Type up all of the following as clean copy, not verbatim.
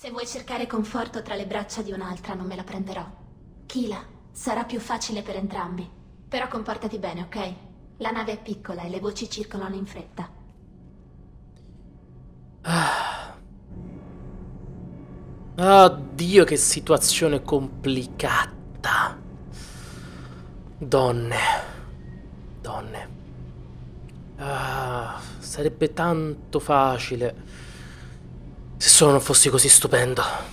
Se vuoi cercare conforto tra le braccia di un'altra, non me la prenderò. Kila, sarà più facile per entrambi. Però comportati bene, ok? La nave è piccola e le voci circolano in fretta. Oddio, che situazione complicata. Donne. Sarebbe tanto facile se solo non fossi così stupendo.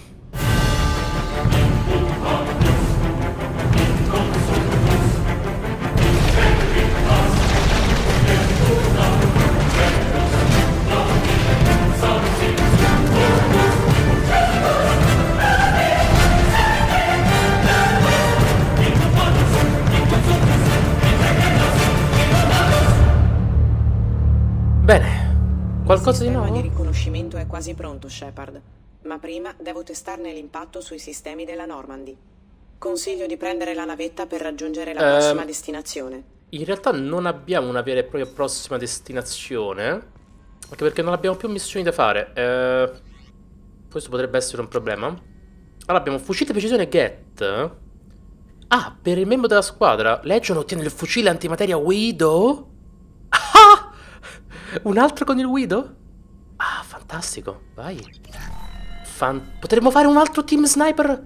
Bene, qualcosa di nuovo? Il sistema di riconoscimento è quasi pronto, Shepard. Ma prima devo testarne l'impatto sui sistemi della Normandy. Consiglio di prendere la navetta per raggiungere la prossima destinazione. In realtà non abbiamo una vera e propria prossima destinazione, anche perché non abbiamo più missioni da fare. Questo potrebbe essere un problema. Allora abbiamo fucile precisione Get. Ah, per il membro della squadra Legion ottiene il fucile antimateria Widow. Ah! Un altro con il Widow? Ah, fantastico, vai. Potremmo fare un altro Team Sniper.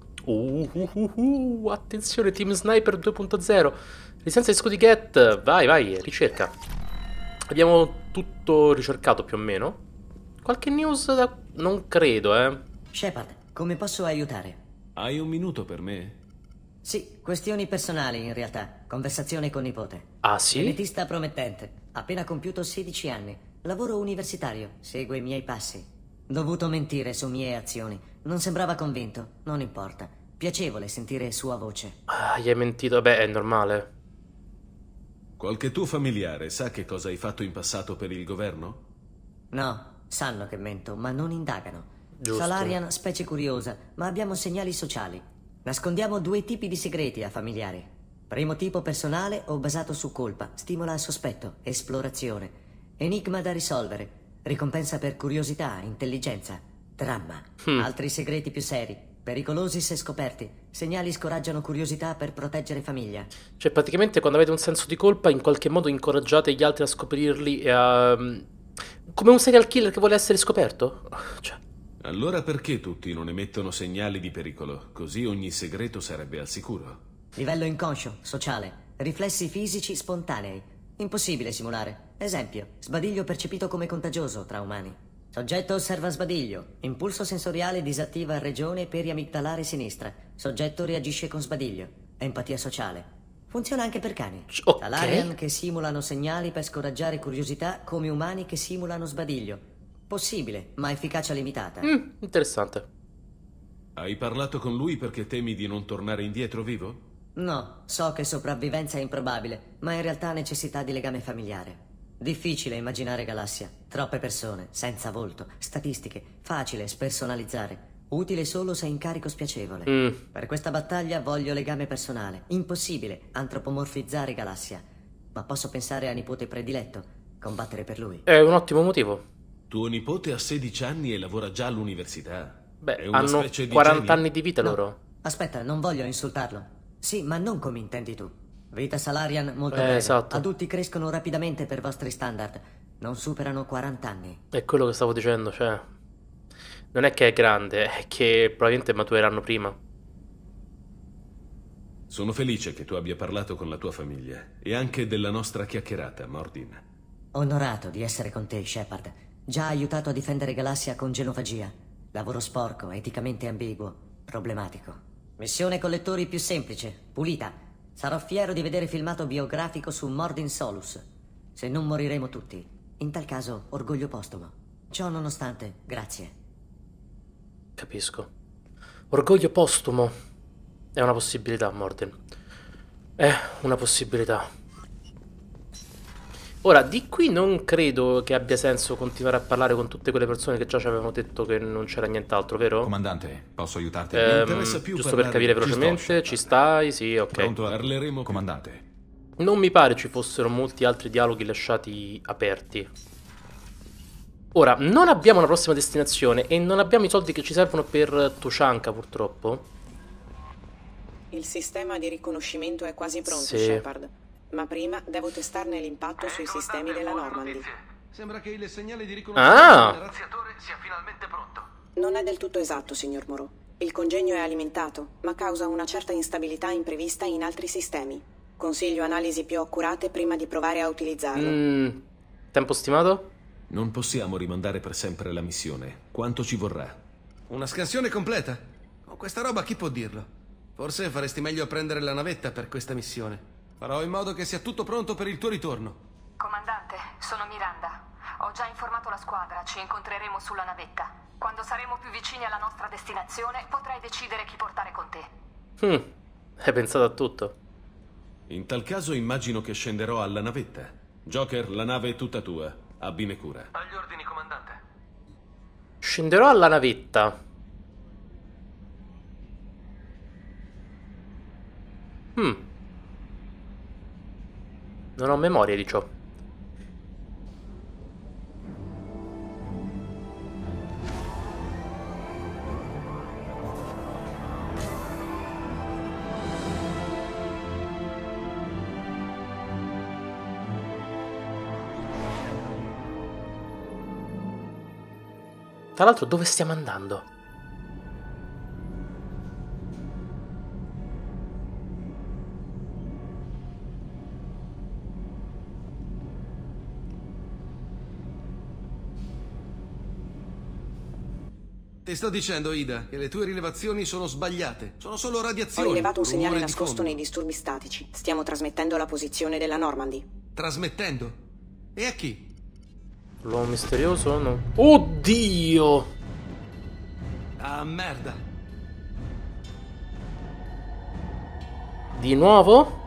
Attenzione, Team Sniper 2.0. Licenza di scudi Get. Vai, ricerca. Abbiamo tutto ricercato più o meno. Qualche news da... Non credo, Shepard, come posso aiutare? Hai un minuto per me? Sì, questioni personali in realtà. Conversazione con nipote. Ah, sì? Genetista promettente. Appena compiuto 16 anni. Lavoro universitario. Segue i miei passi. Dovuto mentire su mie azioni. Non sembrava convinto. Non importa. Piacevole sentire sua voce. Ah, gli hai mentito. Beh, è normale. Qualche tuo familiare sa che cosa hai fatto in passato per il governo? No, sanno che mento, ma non indagano. Giusto. Salarian, specie curiosa, ma abbiamo segnali sociali. Nascondiamo 2 tipi di segreti a familiari. Primo tipo personale o basato su colpa, stimola al sospetto, esplorazione. Enigma da risolvere, ricompensa per curiosità, intelligenza, dramma. Altri segreti più seri, pericolosi se scoperti. Segnali scoraggiano curiosità per proteggere famiglia. Cioè, praticamente quando avete un senso di colpa, in qualche modo incoraggiate gli altri a scoprirli e a... Come un serial killer che vuole essere scoperto? Cioè... Allora perché tutti non emettono segnali di pericolo? Così ogni segreto sarebbe al sicuro. Livello inconscio, sociale, riflessi fisici spontanei. Impossibile simulare. Esempio, sbadiglio percepito come contagioso tra umani. Soggetto osserva sbadiglio. Impulso sensoriale disattiva regione periamigdalare sinistra. Soggetto reagisce con sbadiglio. Empatia sociale. Funziona anche per cani. Ok. Salarian che simulano segnali per scoraggiare curiosità come umani che simulano sbadiglio. Possibile, ma efficacia limitata. Interessante. Hai parlato con lui perché temi di non tornare indietro vivo? No, so che sopravvivenza è improbabile, ma in realtà necessità di legame familiare. Difficile immaginare galassia. Troppe persone, senza volto, statistiche, facile spersonalizzare. Utile solo se incarico spiacevole. Per questa battaglia voglio legame personale. Impossibile antropomorfizzare galassia. Ma posso pensare a nipote prediletto, combattere per lui. È un ottimo motivo. Tuo nipote ha 16 anni e lavora già all'università. Beh, È una hanno specie di 40 genio. anni di vita No, loro. aspetta, non voglio insultarlo. Sì, ma non come intendi tu. Vita Salarian molto breve. Esatto. Adulti crescono rapidamente per vostri standard. Non superano 40 anni. È quello che stavo dicendo, cioè... Non è che è grande, è che probabilmente matureranno prima. Sono felice che tu abbia parlato con la tua famiglia e anche della nostra chiacchierata, Mordin. Onorato di essere con te, Shepard. Già aiutato a difendere Galassia con genofagia. Lavoro sporco, eticamente ambiguo, problematico. Missione collettori più semplice, pulita. Sarò fiero di vedere filmato biografico su Mordin Solus. Se non moriremo tutti. In tal caso, orgoglio postumo. Ciò nonostante, grazie. Capisco. Orgoglio postumo. È una possibilità, Mordin. È una possibilità. Ora, di qui non credo che abbia senso continuare a parlare con tutte quelle persone che già ci avevano detto che non c'era nient'altro, vero? Comandante, posso aiutarti? Mi interessa più Giusto per parlare- capire Ci sto, velocemente, ci stai? Sì, ok. Pronto? Parleremo più. Comandante, Non mi pare ci fossero molti altri dialoghi lasciati aperti. Ora, non abbiamo una prossima destinazione e non abbiamo i soldi che ci servono per Tuchanka, purtroppo. Il sistema di riconoscimento è quasi pronto, Sì. Shepard. Ma prima devo testarne l'impatto sui sistemi della Normandy. Sembra che il segnale di riconoscimento del razziatore sia finalmente pronto. Non è del tutto esatto, signor Moreau. Il congegno è alimentato, ma causa una certa instabilità imprevista in altri sistemi. Consiglio analisi più accurate prima di provare a utilizzarlo. Tempo stimato? Non possiamo rimandare per sempre la missione. Quanto ci vorrà? Una scansione completa? Con questa roba chi può dirlo? Forse faresti meglio a prendere la navetta per questa missione. Farò in modo che sia tutto pronto per il tuo ritorno. Comandante, sono Miranda. Ho già informato la squadra, ci incontreremo sulla navetta. Quando saremo più vicini alla nostra destinazione, potrai decidere chi portare con te. Hai pensato a tutto. In tal caso immagino che scenderò alla navetta. Joker, la nave è tutta tua. Abbine cura. Agli ordini, comandante. Scenderò alla navetta. Non ho memoria di ciò. Tra l'altro, dove stiamo andando? Ti sto dicendo, Ida, che le tue rilevazioni sono sbagliate. Sono solo radiazioni. Ho rilevato un segnale rumore di nascosto fondo. nei disturbi statici. Stiamo trasmettendo la posizione della Normandy. Trasmettendo? E a chi? L'uomo misterioso? No. Oddio! Ah, merda. Di nuovo?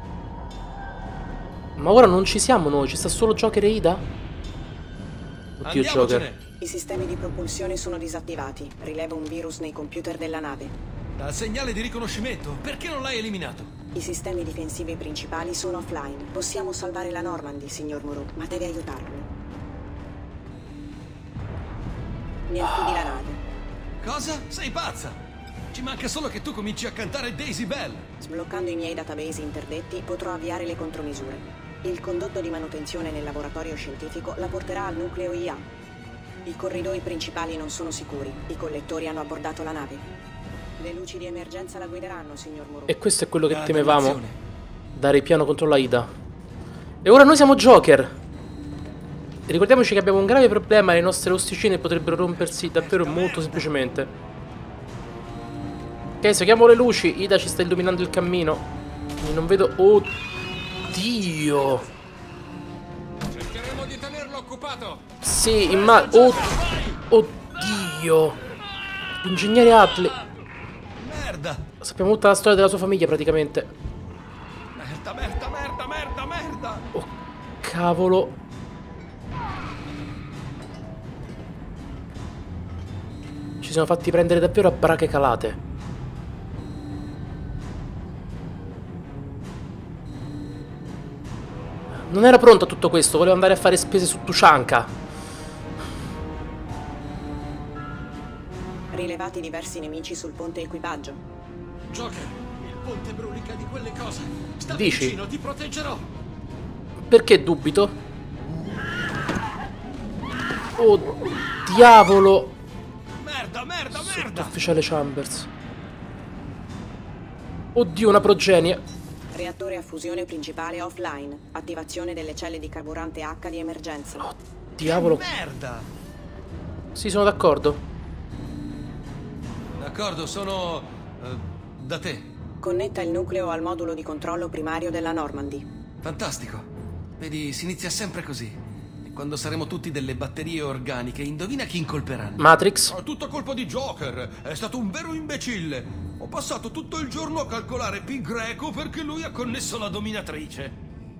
Ma ora non ci siamo noi, ci sta solo Joker e Ida? Oddio, Joker. Andiamocene. I sistemi di propulsione sono disattivati. Rilevo un virus nei computer della nave. Dal segnale di riconoscimento, perché non l'hai eliminato? I sistemi difensivi principali sono offline. Possiamo salvare la Normandy, signor Moreau, ma deve aiutarmi. Mi affidi la nave. Cosa? Sei pazza? Ci manca solo che tu cominci a cantare Daisy Bell. Sbloccando i miei database interdetti potrò avviare le contromisure. Il condotto di manutenzione nel laboratorio scientifico la porterà al nucleo IA. I corridoi principali non sono sicuri. I collettori hanno abbordato la nave. Le luci di emergenza la guideranno, signor Moreau. E questo è quello che La temevamo. navigazione. Dare piano contro la Ida. E ora noi siamo Joker. E ricordiamoci che abbiamo un grave problema. Le nostre osticine potrebbero rompersi davvero molto semplicemente. Ok, seguiamo le luci. Ida ci sta illuminando il cammino. Io non vedo... Oddio. Cercheremo di tenerlo occupato. Sì, oddio. L'ingegnere Hadley. Merda. Sappiamo tutta la storia della sua famiglia praticamente. Merda, merda, merda, merda, merda. Oh, cavolo. Ci siamo fatti prendere davvero a brache calate. Non ero pronto a tutto questo, volevo andare a fare spese su Tuchanka. Rilevati diversi nemici sul ponte equipaggio. Joker, il ponte brulica di quelle cose. Sta Dici? vicino, ti proteggerò. Perché dubito? Oh, diavolo! Merda, merda, merda. Ufficiale Chambers. Oddio, una progenie. Reattore a fusione principale offline. Attivazione delle celle di carburante H di emergenza. Diavolo. Merda. Sì, sono d'accordo. D'accordo, sono... da te. Connetta il nucleo al modulo di controllo primario della Normandy. Fantastico. Vedi, si inizia sempre così. E quando saremo tutti delle batterie organiche, indovina chi incolperanno. Matrix. È tutto colpa di Joker. È stato un vero imbecille. Ho passato tutto il giorno a calcolare pi greco perché lui ha connesso la dominatrice.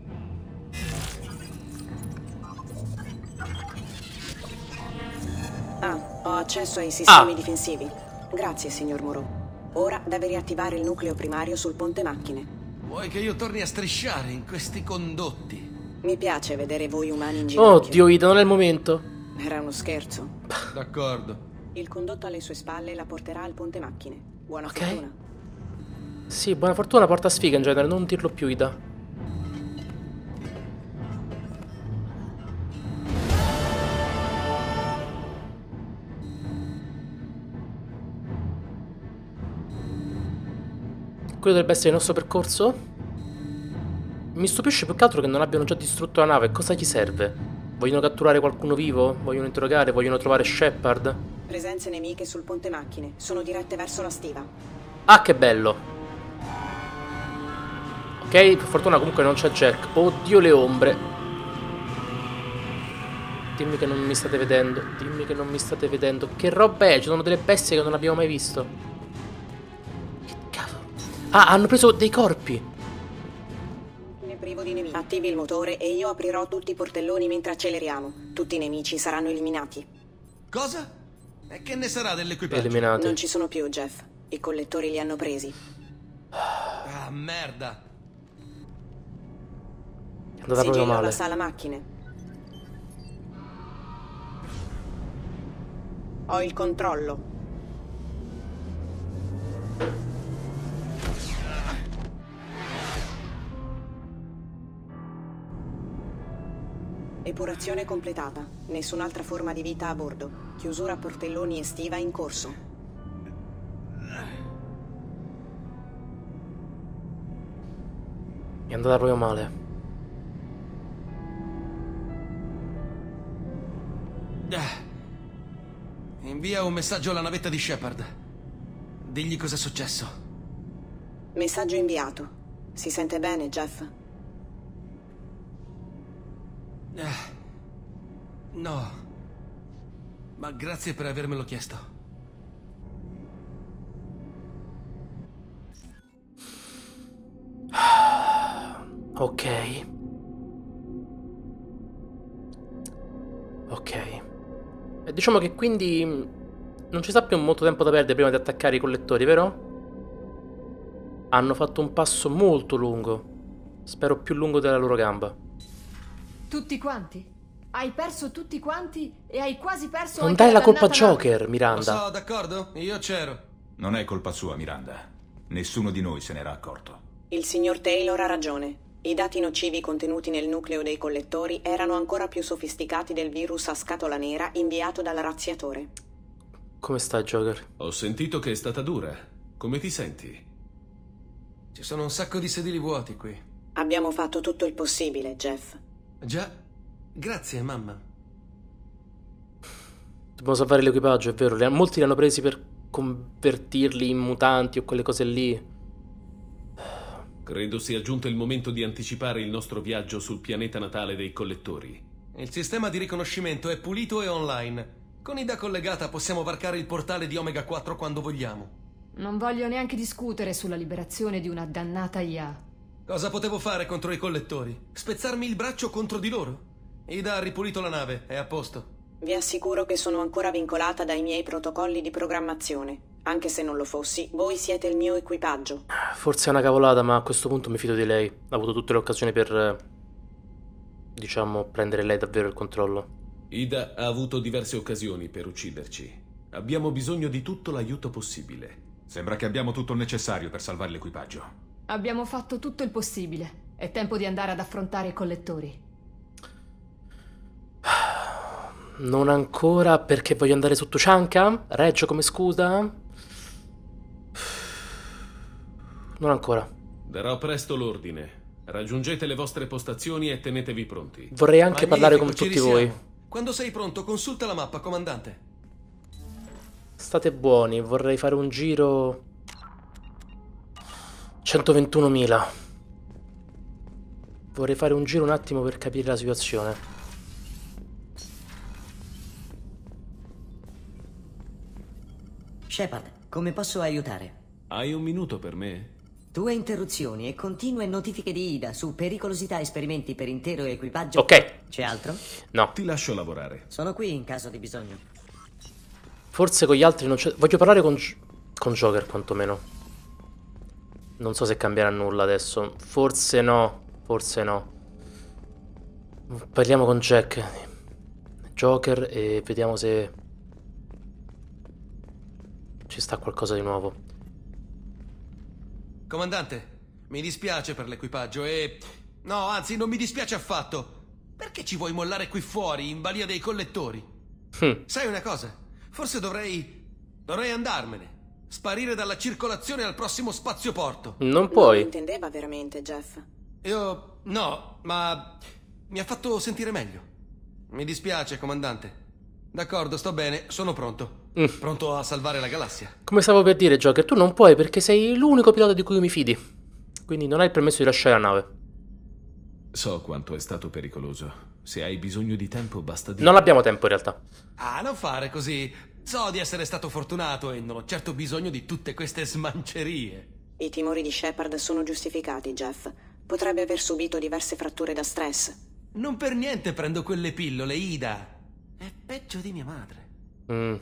Ho accesso ai sistemi difensivi. Grazie, signor Moreau. Ora deve riattivare il nucleo primario sul ponte macchine. Vuoi che io torni a strisciare in questi condotti? Mi piace vedere voi umani in ginocchio. Oddio, Ida, non è il momento. Era uno scherzo. D'accordo. Il condotto alle sue spalle la porterà al ponte macchine. Buona Ok. fortuna. Sì, buona fortuna porta sfiga in genere, non dirlo più, Ida. Quello dovrebbe essere il nostro percorso? Mi stupisce più che altro che non abbiano già distrutto la nave. Cosa gli serve? Vogliono catturare qualcuno vivo? Vogliono interrogare? Vogliono trovare Shepard? Presenze nemiche sul ponte macchine. Sono dirette verso la stiva. Ah, che bello. Ok, per fortuna comunque non c'è Jack. Oddio, le ombre. Dimmi che non mi state vedendo. Dimmi che non mi state vedendo. Che roba è? Ci sono delle bestie che non abbiamo mai visto. Che cavolo. Ah, hanno preso dei corpi. Ne privo di nemici. Attivi il motore e io aprirò tutti i portelloni mentre acceleriamo. Tutti i nemici saranno eliminati. Cosa? E che ne sarà dell'equipaggio? Eliminati. Non ci sono più, Jeff. I collettori li hanno presi. Ah, merda. È andata proprio Sigillo alla male. sala macchine. Ho il controllo. Epurazione completata. Nessun'altra forma di vita a bordo. Chiusura portelloni estiva in corso. È andata proprio male. Invia un messaggio alla navetta di Shepard. Digli cosa è successo. Messaggio inviato. Si sente bene, Jeff? No. Ma grazie per avermelo chiesto. Ok. Ok. E diciamo che quindi non ci sta più molto tempo da perdere prima di attaccare i collettori, vero? Hanno fatto un passo molto lungo. Spero più lungo della loro gamba. Tutti quanti? Hai perso tutti quanti e hai quasi perso Non anche dai la colpa a dannata nave. Joker, Lo Miranda. so, d'accordo? Io c'ero. Non è colpa sua, Miranda. Nessuno di noi se n'era accorto. Il signor Taylor ha ragione. I dati nocivi contenuti nel nucleo dei collettori erano ancora più sofisticati del virus a scatola nera inviato dal razziatore. Come stai, Joker? Ho sentito che è stata dura. Come ti senti? Ci sono un sacco di sedili vuoti qui. Abbiamo fatto tutto il possibile, Jeff. Già. Grazie, mamma. Dobbiamo salvare l'equipaggio, è vero. Molti li hanno presi per convertirli in mutanti o quelle cose lì. Credo sia giunto il momento di anticipare il nostro viaggio sul pianeta natale dei collettori. Il sistema di riconoscimento è pulito e online. Con Ida collegata possiamo varcare il portale di Omega 4 quando vogliamo. Non voglio neanche discutere sulla liberazione di una dannata IA. Cosa potevo fare contro i collettori? Spezzarmi il braccio contro di loro? Ida ha ripulito la nave, è a posto. Vi assicuro che sono ancora vincolata dai miei protocolli di programmazione. Anche se non lo fossi, voi siete il mio equipaggio. Forse è una cavolata, ma a questo punto mi fido di lei. Ha avuto tutte le occasioni per, diciamo, prendere lei davvero il controllo. Ida ha avuto diverse occasioni per ucciderci. Abbiamo bisogno di tutto l'aiuto possibile. Sembra che abbiamo tutto il necessario per salvare l'equipaggio. Abbiamo fatto tutto il possibile. È tempo di andare ad affrontare i collettori. Non ancora, perché voglio andare sotto Cianca? Reggio come scusa? Non ancora. Darò presto l'ordine. Raggiungete le vostre postazioni e tenetevi pronti. Vorrei anche parlare con Magnifico, ci tutti voi. risiamo. Quando sei pronto, consulta la mappa, comandante. State buoni, vorrei fare un giro. 121.000. Vorrei fare un giro un attimo per capire la situazione. Shepard, come posso aiutare? Hai un minuto per me? Tue interruzioni e continue notifiche di Ida su pericolosità esperimenti per intero equipaggio. Ok. C'è altro? No. Ti lascio lavorare. Sono qui in caso di bisogno. Forse con gli altri non c'è. Voglio parlare con Joker quantomeno. Non so se cambierà nulla adesso. Forse no. Forse no. Parliamo con Jack. Joker e vediamo se ci sta qualcosa di nuovo. Comandante, mi dispiace per l'equipaggio e... No, anzi, non mi dispiace affatto. Perché ci vuoi mollare qui fuori, in balia dei collettori? Sai una cosa? Forse dovrei andarmene. Sparire dalla circolazione al prossimo spazioporto. Non puoi. Non intendeva veramente, Jeff. Io... no, ma... mi ha fatto sentire meglio. Mi dispiace, comandante. D'accordo, sto bene, sono pronto. Pronto a salvare la galassia. Come stavo per dire, Joker, tu non puoi perché sei l'unico pilota di cui mi fidi. Quindi non hai il permesso di lasciare la nave. So quanto è stato pericoloso. Se hai bisogno di tempo, basta dire. Non abbiamo tempo in realtà. Ah, non fare così. So di essere stato fortunato e non ho certo bisogno di tutte queste smancerie. I timori di Shepard sono giustificati, Jeff. Potrebbe aver subito diverse fratture da stress. Non per niente prendo quelle pillole, Ida. È peggio di mia madre.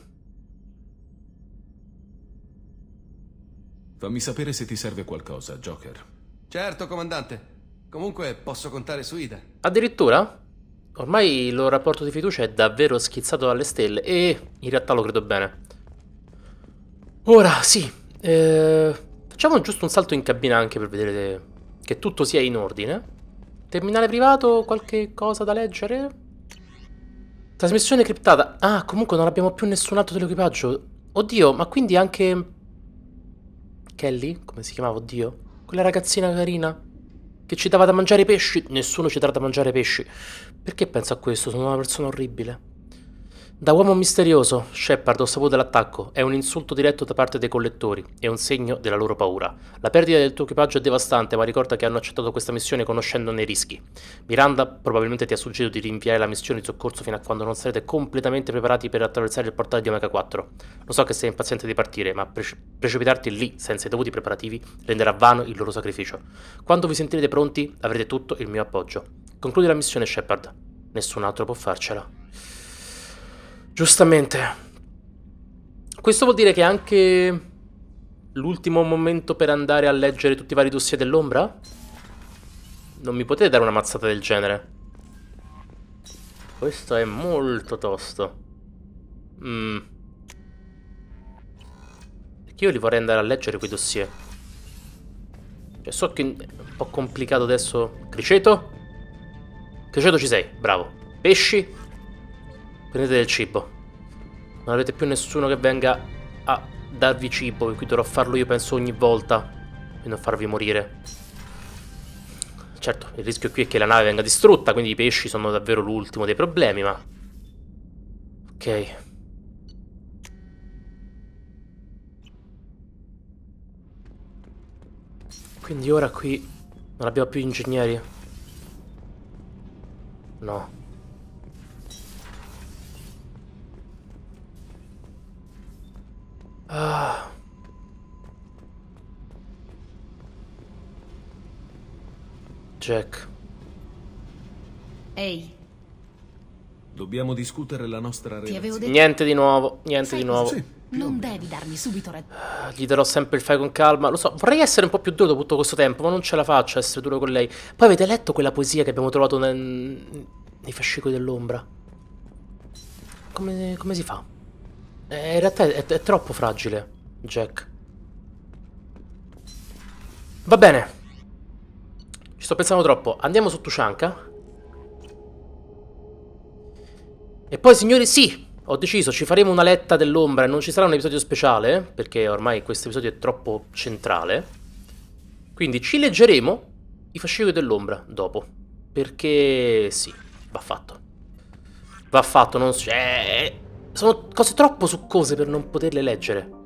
Fammi sapere se ti serve qualcosa, Joker. Certo, comandante. Comunque posso contare su Ida. Addirittura? Ormai il loro rapporto di fiducia è davvero schizzato dalle stelle e in realtà lo credo bene. Ora, sì. Facciamo giusto un salto in cabina anche per vedere che tutto sia in ordine. Terminale privato, qualche cosa da leggere? Trasmissione criptata. Ah, comunque non abbiamo più nessun altro dell'equipaggio. Oddio, ma quindi anche... Kelly? Come si chiamava? Oddio. Quella ragazzina carina che ci dava da mangiare i pesci. Nessuno ci darà da mangiare pesci. Perché penso a questo? Sono una persona orribile. Da uomo misterioso, Shepard, ho saputo dell'attacco. È un insulto diretto da parte dei collettori. È un segno della loro paura. La perdita del tuo equipaggio è devastante, ma ricorda che hanno accettato questa missione conoscendone i rischi. Miranda probabilmente ti ha suggerito di rinviare la missione di soccorso fino a quando non sarete completamente preparati per attraversare il portale di Omega 4. Lo so che sei impaziente di partire, ma precipitarti lì senza i dovuti preparativi renderà vano il loro sacrificio. Quando vi sentirete pronti, avrete tutto il mio appoggio. Concludi la missione, Shepard. Nessun altro può farcela. Giustamente. Questo vuol dire che anche l'ultimo momento per andare a leggere tutti i vari dossier dell'ombra? Non mi potete dare una mazzata del genere? Questo è molto tosto. Perché io li vorrei andare a leggere quei dossier. Cioè, so che è un po' complicato adesso. Criceto? Criceto ci sei, bravo. Pesci? Prendete del cibo. Non avete più nessuno che venga a darvi cibo, per cui dovrò farlo io penso ogni volta e non farvi morire. Certo, il rischio qui è che la nave venga distrutta, quindi i pesci sono davvero l'ultimo dei problemi, ma... Ok. Quindi ora qui non abbiamo più ingegneri? No. Ah. Jack. Ehi, Dobbiamo discutere la nostra ti relazione. avevo detto... Niente di nuovo, niente di nuovo. Sì, Non devi darmi subito Gli darò sempre il fai con calma. Lo so, vorrei essere un po' più duro dopo tutto questo tempo, ma non ce la faccio a essere duro con lei. Poi avete letto quella poesia che abbiamo trovato nei fascicoli dell'ombra? Come si fa? In realtà è troppo fragile, Jack. Va bene. Ci sto pensando troppo. Andiamo su Tushonka. E poi, signori, sì, ho deciso, ci faremo una letta dell'ombra e non ci sarà un episodio speciale, perché ormai questo episodio è troppo centrale. Quindi ci leggeremo i fascicoli dell'ombra dopo. Perché sì, va fatto. Va fatto, non c'è... Sono cose troppo succose per non poterle leggere.